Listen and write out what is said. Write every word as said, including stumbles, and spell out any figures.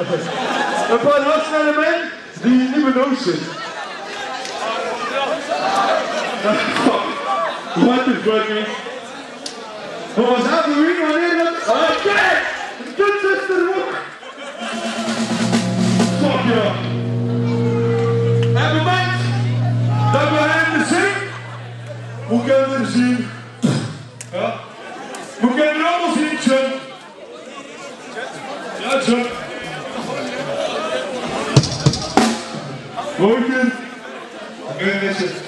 Een paar hartsnelle men die niet meer nodig zit. What is fucking? Wat was dat voor wie? Wanneer dat? Ah, kijk! De kutzuster ook! Fuck ja! En moment dat we hem zien, hoe kunnen we hem zien? Ja? Hoe kunnen we hem allemaal zien, Jum? Ja, Jum. Mooi, Jum. Oké, mensen.